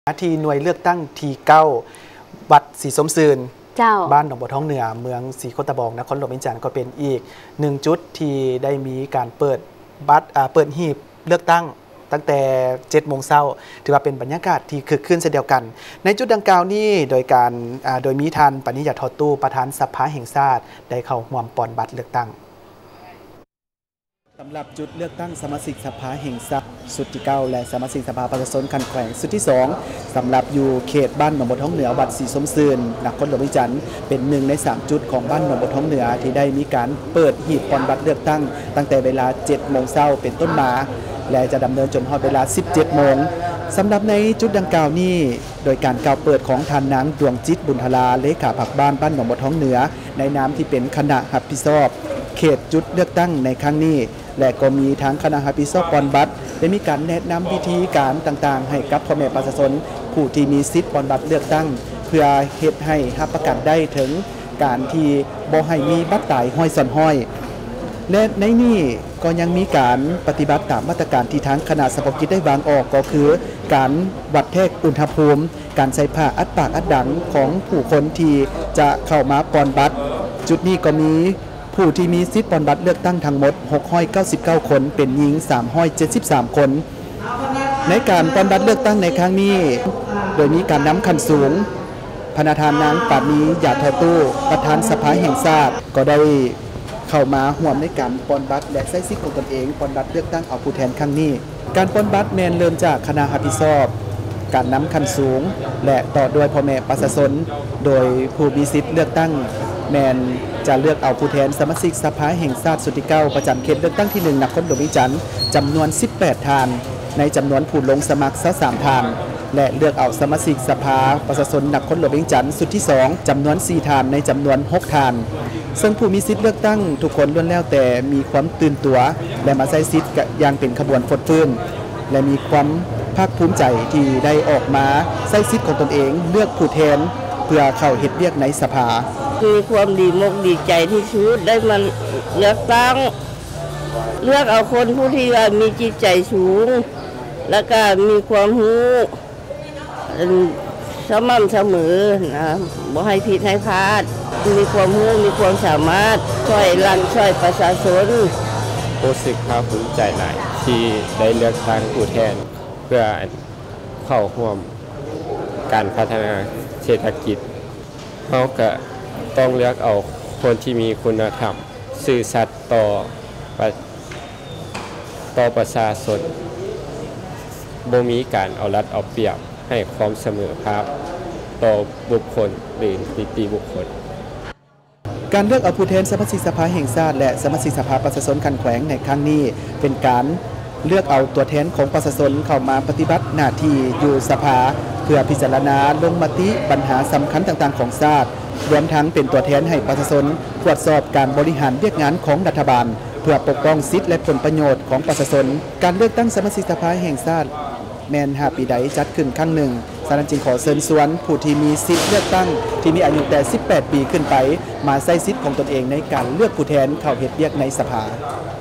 ที่หน่วยเลือกตั้งที่เก้าวัดศรีสมซื่นบ้านหนองบัวท้องเหนือเมืองศรีโคตะบองนครหลวงวิจันทร์ก็เป็นอีก1จุดที่ได้มีการเปิดหีบเลือกตั้งตั้งแต่7 โมงเช้าถือว่าเป็นบรรยากาศที่คึกคืนเช่นเดียวกันในจุดดังกล่าวนี้โดยมีท่านปณิยาทอตู้ประธานสภาแห่งชาติได้เข้าร่วมปอนบัตรเลือกตั้งสำหรับจุดเลือกตั้งสมาชิกสภาแห่งชาติสุดที่9และสมาชิกสภาประชาชนคันแขวงสุดที่2สำหรับอยู่เขตบ้านหนองบัวท้องเหนือวัดศรีสมซื่นนครหลวงวิจันทร์เป็น1ใน3จุดของบ้านหนองบัวท้องเหนือที่ได้มีการเปิดหีบปอนบัตรเลือกตั้งตั้งแต่เวลา7 โมงเช้าเป็นต้นมาและจะดำเนินจนฮอดเวลา17 โมงสำหรับในจุดดังกล่าวนี้โดยการกล่าวเปิดของท่านนางดวงจิตบุญทลาเลขาผักบ้านหนองบัวท้องเหนือในนามที่เป็นคณะรับผิดชอบเขตจุดเลือกตั้งในครั้งนี้และก็มีทั้งคณะรับผิดชอบปอนบัตรได้มีการแนะนำวิธีการต่างๆให้กับพ่อแม่ประชาชนผู้ที่มีสิทธิ์ปอนบัตรเลือกตั้งเพื่อเฮ็ดให้รับประกันได้ถึงการที่บ่ให้มีบัตรตายห้อยซ่อนห้อยและในนี้ก็ยังมีการปฏิบัติตามมาตรการที่ทางคณะเฉพาะกิจได้วางออกก็คือการวัดเทคอุณหภูมิการใส่ผ้าอัดปากอัดดังของผู้คนที่จะเข้ามาปอนบัตรจุดนี้ก็มีผู้ที่มีสิทธิ์ปอนบัตรเลือกตั้งทั้งหมด699 คนเป็นหญิง373 คนในการปอนบัตรเลือกตั้งในครั้งนี้โดยมีการนำขั้นสูงพระธานนางปานีหยาดทอตู้ประธานสภาแห่งชาติก็ได้เข้ามาร่วมในการปอนบัตรและใช้สิทธิ์ของตนเองปอนบัตรเลือกตั้งเอาผู้แทนครั้งนี้การปอนบัตรแมนเริ่มจากคณะรับผิดชอบการนำขั้นสูงและต่อด้วยพ่อแม่ประชาชนโดยผู้มีสิทธิ์เลือกตั้งแมนจะเลือกเอาผู้แทนสมาชิกสภาแห่งชาติสุดที่9ประจำเขตเลือกตั้งที่1นครหลวงวิจันทร์จำนวน18ทานในจำนวนผู้ลงสมัคร23ทานและเลือกเอาสมาชิกสภาประชาชนนครหลวงวิจันทร์สุดที่2จำนวน4ทานในจำนวน6ทานซึ่งผู้มีสิทธิ์เลือกตั้งทุกคนล้วนแล้วแต่มีความตื่นตัวและมาใช้สิทธิ์อย่างเป็นขบวนฟดฟื้นและมีความภาคภูมิใจที่ได้ออกมาใช้สิทธิ์ของตนเองเลือกผู้แทนเพื่อเข้าเฮ็ดเวียกในสภามีความดีมกดีใจที่สุดได้มันเลือกตั้งเลือกเอาคนผู้ที่มีจิตใจสูงแล้วก็มีความรู้สม่ำเสมอนะบ่ให้ผิดให้พลาดมีความรู้มีความสามารถช่วยรันช่วยประชาชนรู้สึกภาคภูมิใจหลายที่ได้เลือกตั้งผู้แทนเพื่อเข้าร่วมการพัฒนาเศรษฐกิจเราก็ต้องเลือกเอาคนที่มีคุณธรรมซื่อสัตย์ต่อประชาชนบ่มีการเอารัดเอาเปรียบให้ความเสมอภาคต่อบุคคลหรือนิติบุคคลการเลือกเอาผู้แทนสมาชิกสภาแห่งชาติและสมาชิกสภาประชาชนคันแขวงในครั้งนี้เป็นการเลือกเอาตัวแทนของประชาชนเข้ามาปฏิบัติหน้าที่อยู่สภาเพื่อพิจารณาลงมติปัญหาสำคัญต่างๆของชาติรวมทั้งเป็นตัวแทนให้ประชาชนตรวจสอบการบริหารเวียกงานของรัฐบาลเพื่อปกป้องสิทธิและผลประโยชน์ของประชาชนการเลือกตั้งสมาชิกสภาแห่งชาติแมน5 ปีใดจัดขึ้นครั้งหนึ่งฉะนั้นจึงขอเชิญชวนผู้ที่มีสิทธิเลือกตั้งที่มีอายุแต่18 ปีขึ้นไปมาใช้สิทธิของตนเองในการเลือกผู้แทนเข้าเฮ็ดเวียกในสภา